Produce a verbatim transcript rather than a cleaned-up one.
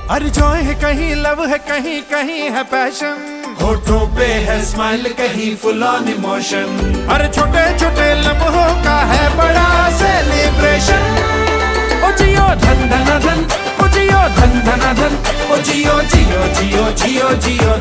अरे जॉय है कहीं लव है कहीं कहीं है पैशन, होठों पे है स्माइल कहीं फुल ऑन इमोशन। अरे छोटे छोटे लम्हों का है बड़ा सेलिब्रेशन। ओ जियो धन धन धन, ओ जियो धन धन धन, ओ जियो जियो जियो जियो जियो